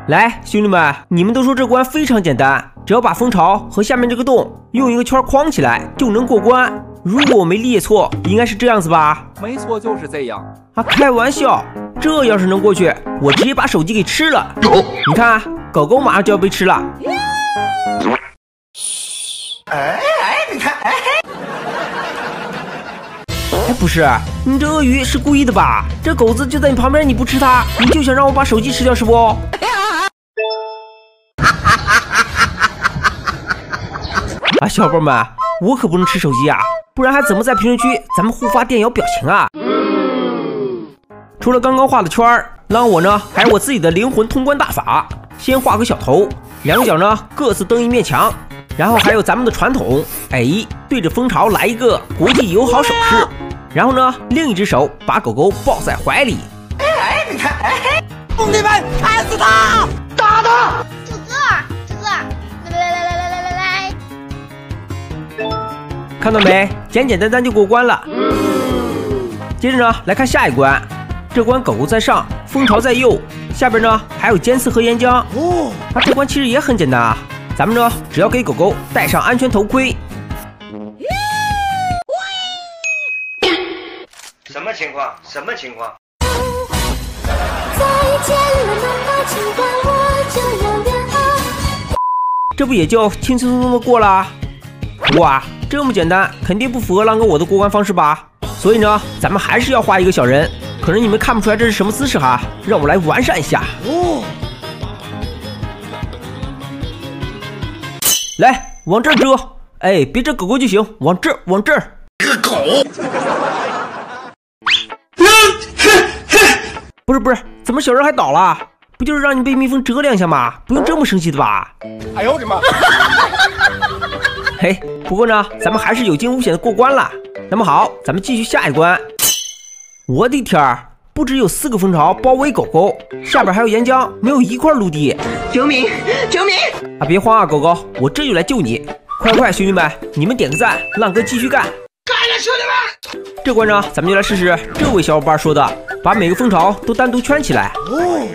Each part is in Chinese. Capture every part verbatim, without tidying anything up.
来，兄弟们，你们都说这关非常简单，只要把蜂巢和下面这个洞用一个圈框起来就能过关。如果我没理解错，应该是这样子吧？ 没错，就是这样。 啊，开玩笑，这要是能过去，我直接把手机给吃了。你看，狗狗马上就要被吃了。 哎哎，你看，哎哎，不是，你这鳄鱼是故意的吧？这狗子就在你旁边，你不吃它，你就想让我把手机吃掉是不？啊，小伙伴们，我可不能吃手机啊，不然还怎么在评论区咱们互发电摇表情啊？除了刚刚画的圈儿，让我呢还有我自己的灵魂通关大法。先画个小头，两个角呢各自蹬一面墙，然后还有咱们的传统，哎，对着蜂巢来一个国际友好手势，然后呢另一只手把狗狗抱在怀里。 哎哎，你看，哎，兄弟们，砍死他，打他！ 这个，这个，来来来来来来来来， 看到没？简简单单就过关了。接着呢来看下一关。这关狗狗在上，蜂巢在右，下边呢还有尖刺和岩浆。哦，啊，这关其实也很简单啊，咱们呢只要给狗狗戴上安全头盔。 什么情况？什么情况？ 再见了，妈妈，尽管我就要远航。 这不也就轻轻松松的过了？哇，这么简单，肯定不符合浪哥我的过关方式吧？所以呢，咱们还是要画一个小人。可能你们看不出来这是什么姿势哈，让我来完善一下。哦，来，往这儿遮，哎，别遮狗狗就行，往这儿，往这儿。 这个狗！ 不是不是，怎么小人还倒了？不就是让你被蜜蜂蛰两下吗？不用这么生气的吧？ 哎呦我的妈！ 嘿，不过呢，咱们还是有惊无险的过关了。那么好，咱们继续下一关。我的天儿，不只有四个蜂巢包围狗狗，下边还有岩浆，没有一块陆地。 救命！救命！ 啊，别慌啊，狗狗，我这就来救你！快快，兄弟们，你们点个赞，浪哥继续干！ 干了，兄弟们！ 这关呢，咱们就来试试这位小伙伴说的，把每个蜂巢都单独圈起来。哦，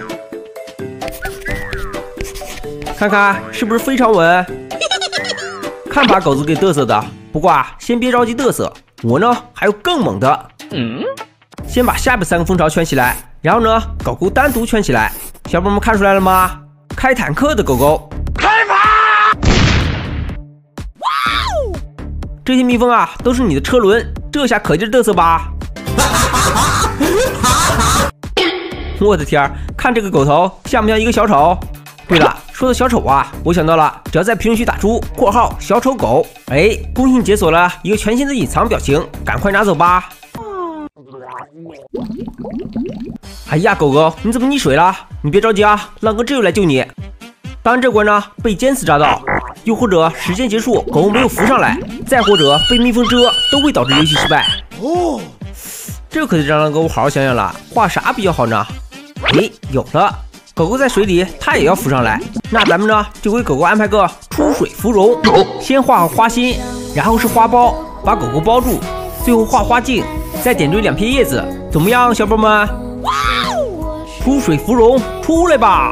看看是不是非常稳？看把狗子给嘚瑟的。不过啊，先别着急嘚瑟，我呢还有更猛的。嗯。先把下边三个蜂巢圈起来，然后呢，狗狗单独圈起来。小伙伴们看出来了吗？开坦克的狗狗， 开跑！ 哇哦！ 这些蜜蜂啊，都是你的车轮，这下可劲嘚瑟吧？我的天，看这个狗头像不像一个小丑？对了，说到小丑啊，我想到了，只要在评论区打出括号小丑狗，哎，恭喜你解锁了一个全新的隐藏表情，赶快拿走吧！哎呀，狗狗，你怎么溺水了？你别着急啊，浪哥这就来救你。当然这关呢被尖刺扎到，又或者时间结束狗狗没有浮上来，再或者被蜜蜂蛰，都会导致游戏失败。哦，这可得让浪哥我好好想想了，画啥比较好呢？哎，有了，狗狗在水里，它也要浮上来，那咱们呢就给狗狗安排个出水芙蓉，先画好花心，然后是花苞，把狗狗包住，最后画花茎。再点缀两片叶子，怎么样，小伙伴们？哇！出水芙蓉，出来吧！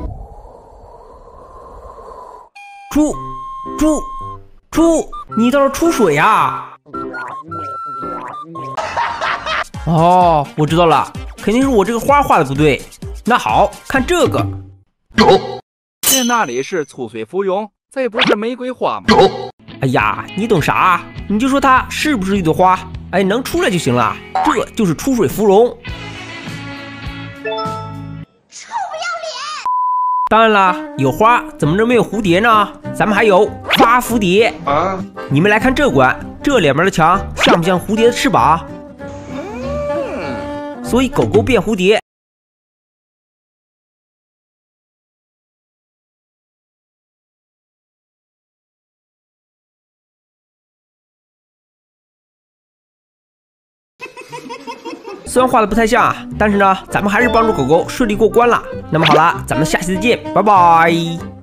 出，出，出！你倒是出水呀、啊！哦，我知道了，肯定是我这个花画的不对。那好看这个， 这那里是出水芙蓉，这不是玫瑰花吗？ 哎呀，你懂啥？你就说它是不是一朵花？哎，能出来就行了，这就是出水芙蓉。 臭不要脸！ 当然啦，有花怎么能没有蝴蝶呢？咱们还有花蝴蝶啊！你们来看这关，这两边的墙像不像蝴蝶的翅膀？嗯，所以狗狗变蝴蝶。虽然画的不太像，但是呢，咱们还是帮助狗狗顺利过关了。那么好了，咱们下期再见，拜拜。